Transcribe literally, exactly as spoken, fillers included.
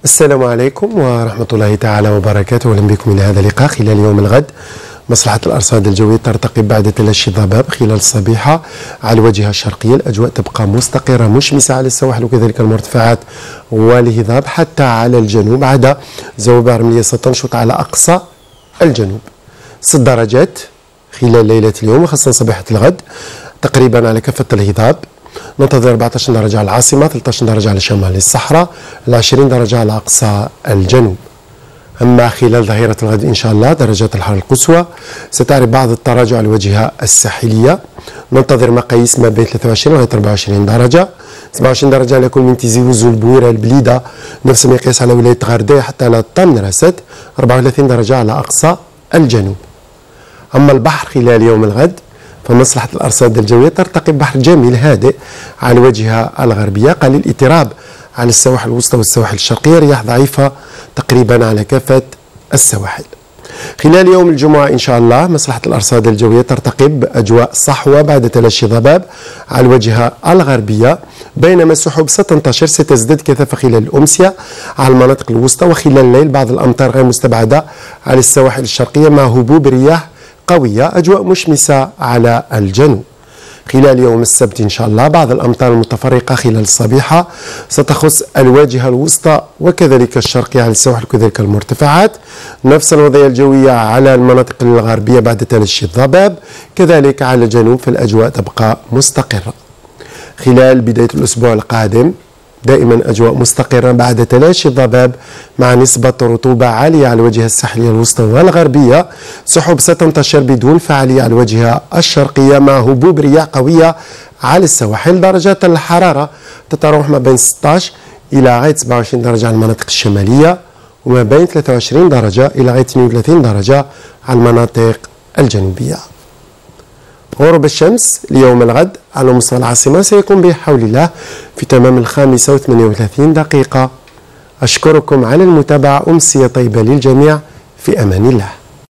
السلام عليكم ورحمة الله تعالى وبركاته، أهلا بكم من هذا اللقاء. خلال يوم الغد مصلحة الأرصاد الجوية ترتقب بعد تلاشي الضباب خلال الصبيحة على الواجهة الشرقية. الأجواء تبقى مستقرة مشمسة على السواحل وكذلك المرتفعات والهضاب حتى على الجنوب، عدا ذوبان رملية ستنشط على أقصى الجنوب. ست درجات خلال ليلة اليوم وخاصة صباحة الغد تقريبا على كافة الهضاب. ننتظر أربعة عشر درجة على العاصمة، ثلاثة عشر درجة على شمال الصحراء، عشرين درجة على أقصى الجنوب. أما خلال ظهيرة الغد إن شاء الله درجات الحرارة القصوى ستعرف بعض التراجع على الواجهة الساحلية. ننتظر مقاييس ما بين ثلاثة وعشرين و أربعة وعشرين درجة، سبعة وعشرين درجة على كل من تيزي وزو البويرة البليدة، نفس المقياس على ولاية غردية حتى على طمن رسد، أربعة وثلاثين درجة على أقصى الجنوب. أما البحر خلال يوم الغد فمصلحة الأرصاد الجوية ترتقب بحر جميل هادئ على الواجهة الغربية، قليل اضطراب على السواحل الوسطى والسواحل الشرقية، رياح ضعيفة تقريبا على كافة السواحل. خلال يوم الجمعة إن شاء الله مصلحة الأرصاد الجوية ترتقب أجواء صحوة بعد تلاشي ضباب على الواجهة الغربية، بينما السحب ستنتشر ستزداد كثافة خلال الأمسية على المناطق الوسطى، وخلال الليل بعض الأمطار غير مستبعدة على السواحل الشرقية مع هبوب رياح قوية، أجواء مشمسة على الجنوب. خلال يوم السبت إن شاء الله بعض الأمطار المتفرقة خلال الصبيحة ستخص الواجهة الوسطى وكذلك الشرقية على السواحل وكذلك المرتفعات، نفس الوضعية الجوية على المناطق الغربية بعد تلاشي الضباب، كذلك على الجنوب فالأجواء تبقى مستقرة. خلال بداية الأسبوع القادم دائما أجواء مستقرة بعد تلاشي الضباب مع نسبة رطوبة عالية على الواجهة الساحلية الوسطى والغربية، سحب ستنتشر بدون فعالية على الواجهة الشرقية مع هبوب رياح قوية على السواحل. درجات الحرارة تتراوح ما بين ستة عشر إلى غاية سبعة وعشرين درجة على المناطق الشمالية، وما بين ثلاثة وعشرين درجة إلى غاية اثنين وثلاثين درجة على المناطق الجنوبية. غروب الشمس ليوم الغد على مستوى العاصمة سيكون بحول الله في تمام الخامسة وثمانية وثلاثين دقيقة. أشكركم على المتابعة، أمسية طيبة للجميع، في أمان الله.